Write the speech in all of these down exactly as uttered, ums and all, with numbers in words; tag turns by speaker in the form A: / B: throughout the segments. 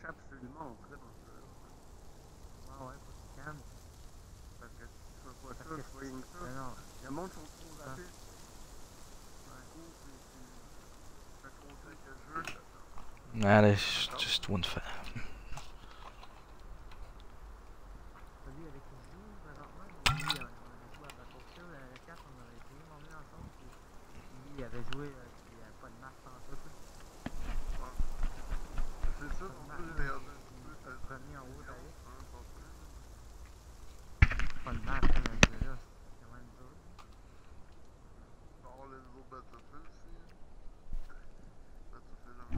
A: cherche absolument en fait dans ce jeu.
B: Ouais, ouais, faut que tu calmes.
A: Parce que si tu fais pas ça,
B: Parce que
A: swing ça.
B: non, non.
A: Il y a monde qui sont trop
B: Ça.
A: rapides.
B: Ouais.
A: Du coup, puis tu fais contrôler quel jeu, ça
C: That is just one fa
B: Celui avec qui je joue présentement, lui, on, on avait joué à Battlefield euh, quatre, on avait essayé de m'emmener ensemble, puis lui, il avait joué, euh, puis il n'y avait pas de marque en tout.
A: ouais. C'est ça,
B: Pas de
A: on
B: marque,
A: peut regarder un
B: puis
A: peu.
B: c'est le premier en haut d'ailleurs.
A: Hein, pas plus.
B: Pas de marque, hein, dans ce jeu-là, c'est quand même dur.
A: Par les nouveaux Battlefield aussi. Battlefield un.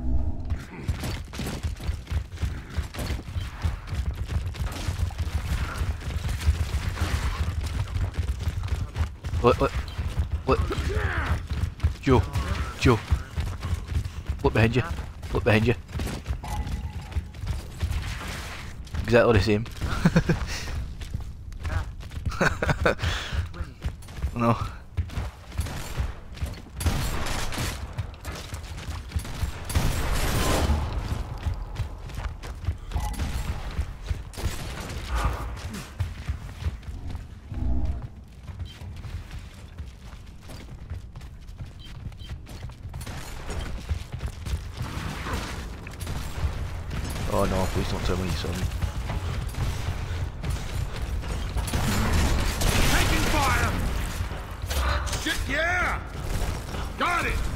C: What? What? What? Joe. Joe. Look behind you. Look behind you. Exactly the same. No. Oh no, please don't tell me you saw me.
D: Taking fire! Shit, yeah! Got it!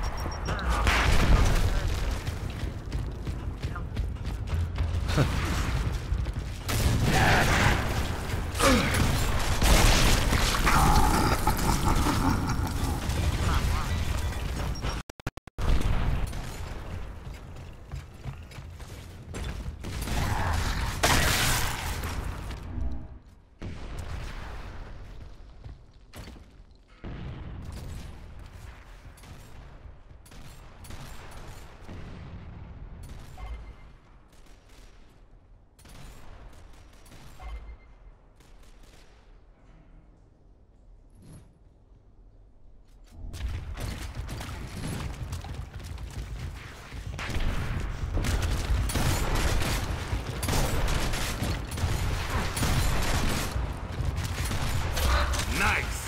D: Nice!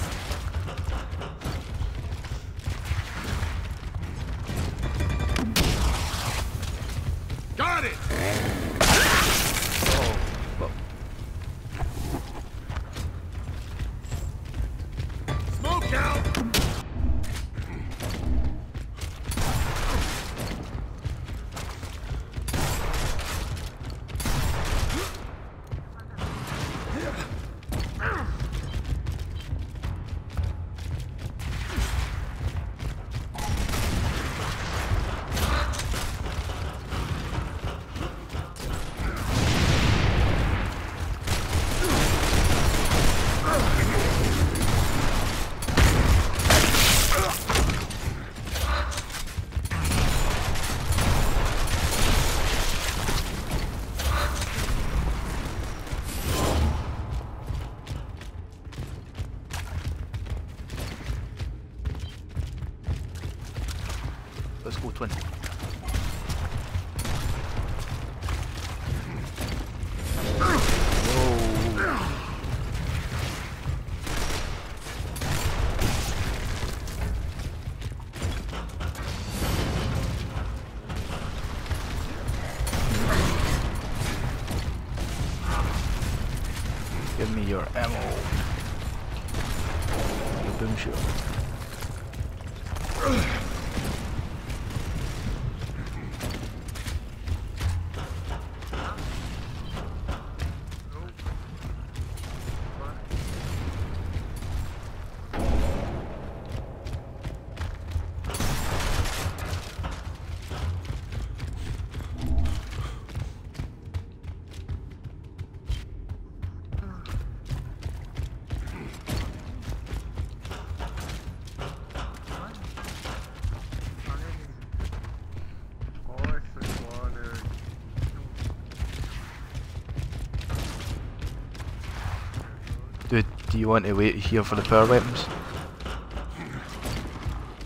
D: Got it!
C: Oh, fuck.
D: Smoke out!
C: Let's go, twin. Whoa. Give me your ammo. Your boom shield. Dude, do you want to wait here for the power weapons?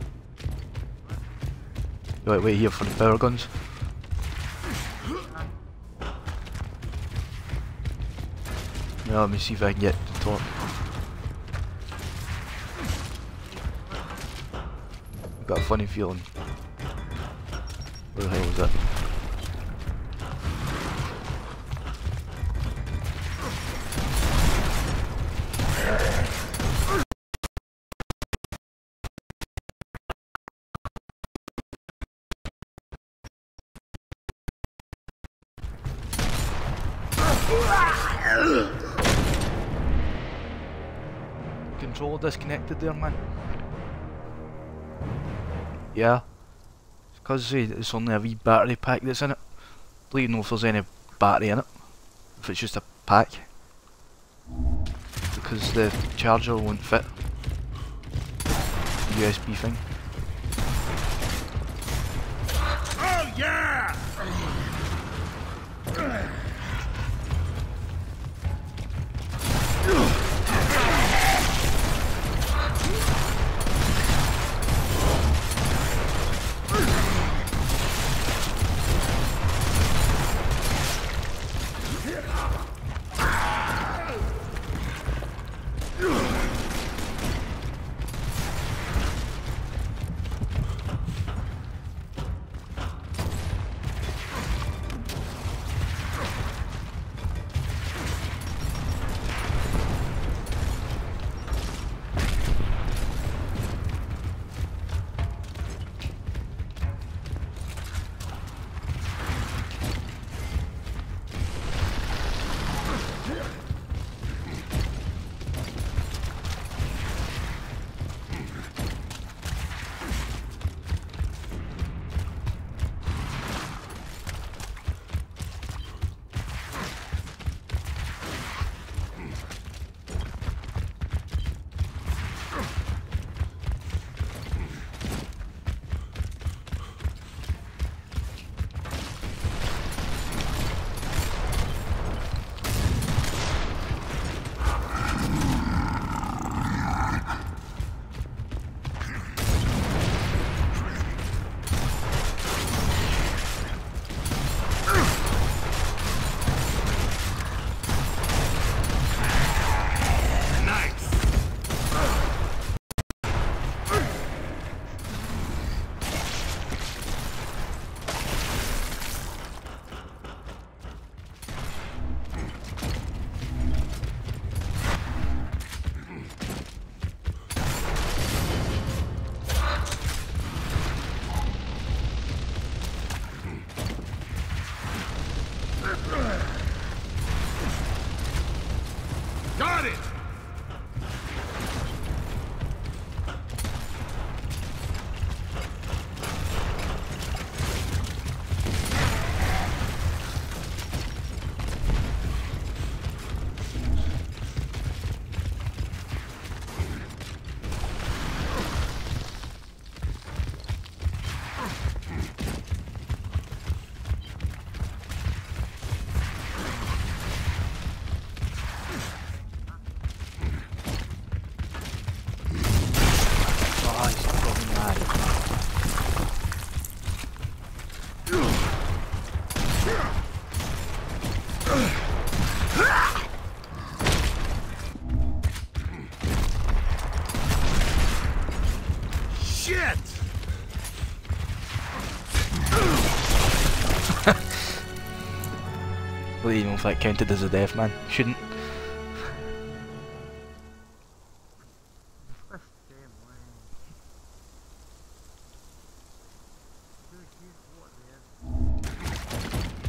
C: You want to wait here for the power guns? Now let me see if I can get to the top. I've got a funny feeling. Where the hell was that? Controller disconnected there, man. Yeah. It's because it's only a wee battery pack that's in it. Don't even know if there's any battery in it. If it's just a pack. Because the charger won't fit. U S B thing.
D: Oh yeah! Got it! Shit!
C: Well, even if that counted as a death, man. Shouldn't.
B: First game, man. Dude, he's what, man?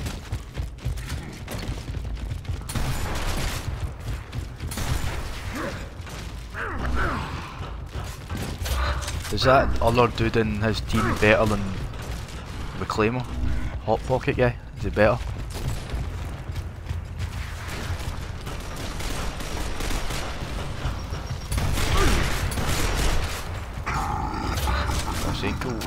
C: Is that other dude in his team better than Reclaimer? Hot Pocket guy? Is he better? That's ain't cool.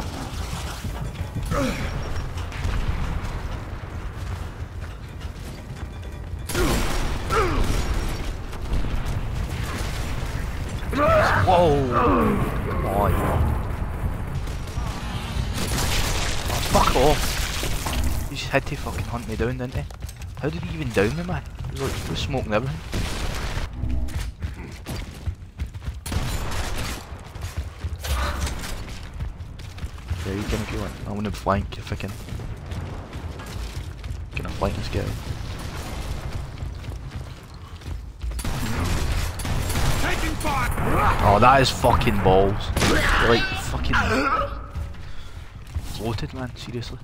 C: Whoa! Oh, fuck off! He just had to fucking hunt me down, didn't he? How did he even down me, man? He was like, he was smoking everything. Yeah, you can if you want. I'm gonna flank if I can. Gonna flank this guy.
D: Taking fire!
C: Oh, that is fucking balls. You're like fucking floated, man. Seriously.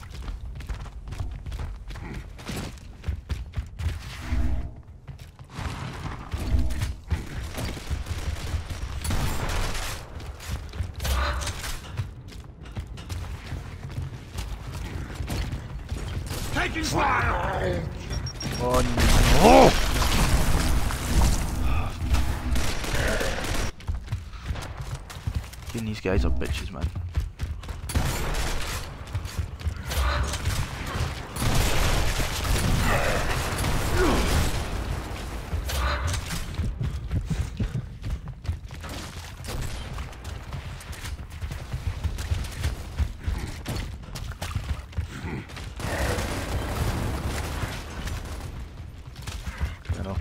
D: Taking fire!
C: Oh no! Getting these guys are bitches, man. You know.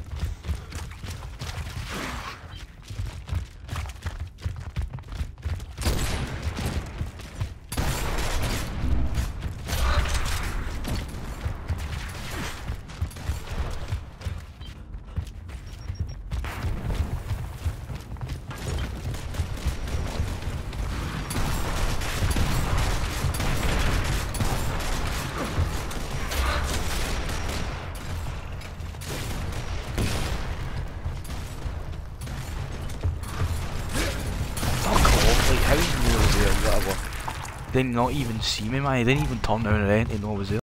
C: Like, how is he over there, whatever? They did not even see me, man. He didn't even turn down around to know I was there.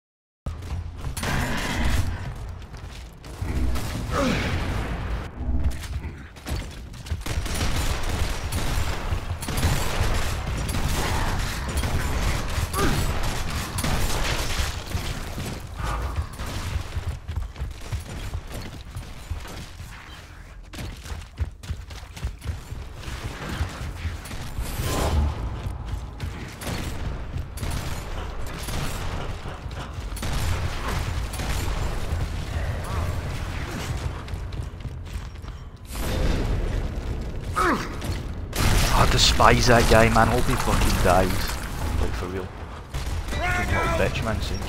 C: I despise that guy, man. Hope he fucking dies. Like, for real. Fucking little bitch, man, saying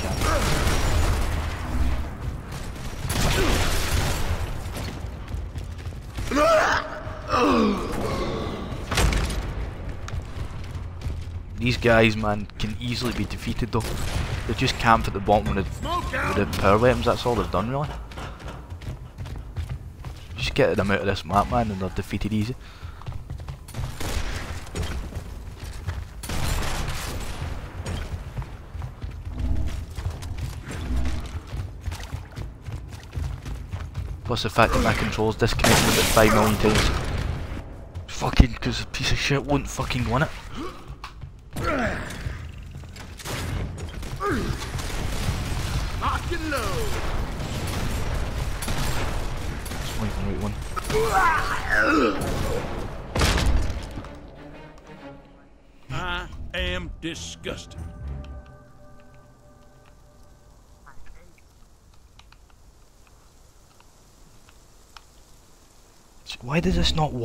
C: These guys, man, can easily be defeated though. They just camp at the bottom with the, with the power weapons, that's all they've done really. Just get them out of this map, man, and they're defeated easy. Plus the fact that my controls disconnected about five million times. Fucking, because a piece of shit won't fucking win it.
D: Lock and load!
C: It's not even the right one.
D: I am disgusted.
C: Why does this not work?